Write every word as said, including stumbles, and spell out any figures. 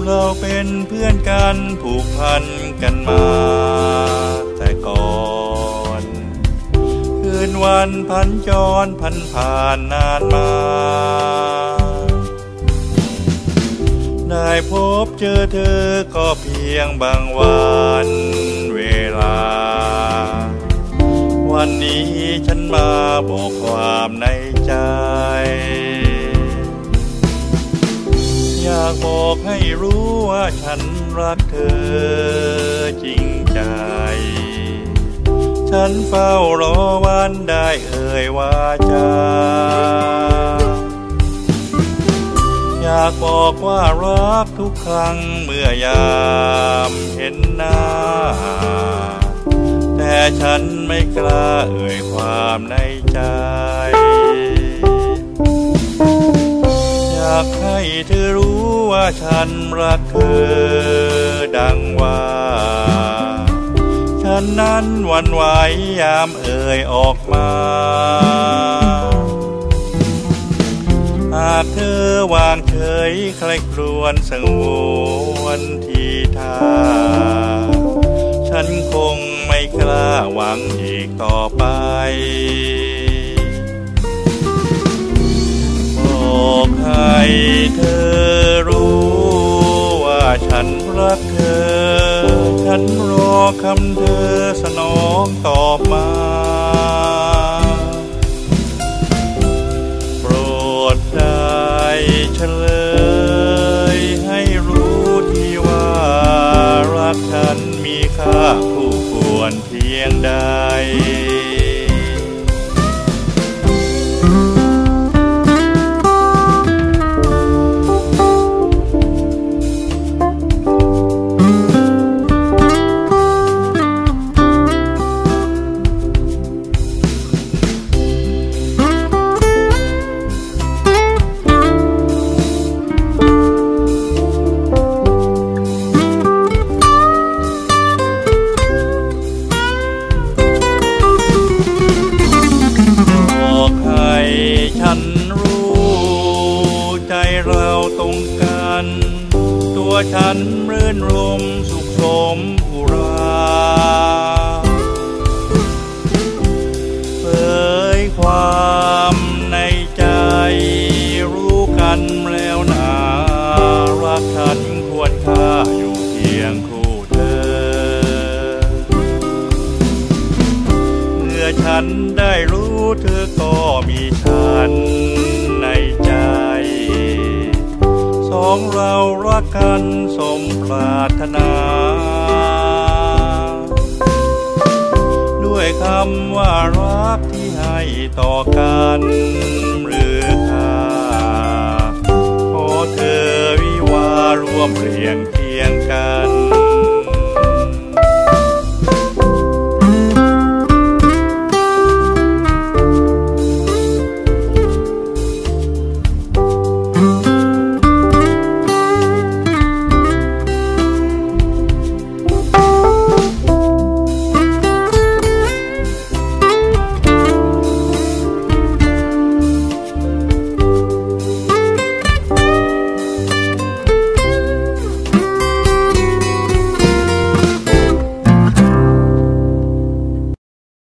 เราเป็นเพื่อนกันผูกพันกันมาแต่ก่อนคืนวันพันจรพันผ่านนานมาได้พบเจอเธอก็เพียงบางวันเวลาวันนี้ฉันมาบอกความในใจอยากบอกให้รู้ว่าฉันรักเธอจริงใจฉันเฝ้ารอวันได้เอ่ยวาจาอยากบอกว่ารักทุกครั้งเมื่อยามเห็นหน้าแต่ฉันไม่กล้าเอ่ยความในใจอยากให้เธอรู้ว่าฉันรักเธอดังว่าฉันนั้นหวั่นไหวยามเอ่ยออกมาหากเธอวางเฉยใครครวญสังวนทีท่าฉันคงไม่กล้าหวังอีกต่อไปบอกให้เธอรู้ว่าฉันรักเธอฉันรอคำเธอสนองตอบมาโปรดได้เฉลยให้รู้ที่ว่ารักฉันมีค่าคู่ควรเพียงใดฉันรู้ใจเราตรงกันตัวฉันรื่นรมสุขสมอุราเผยความในใจรู้กันแล้วนะรักฉันควรค่าอยู่เคียงคู่เธอเมื่อฉันได้รู้เธอก็มีฉันในใจสองเรารักกันสมปรารถนาด้วยคำว่ารักที่ให้ต่อกันหรือค่าขอเธอวิวาร่วมเรียง